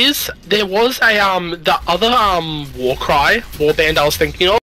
there was a the other war band I was thinking of.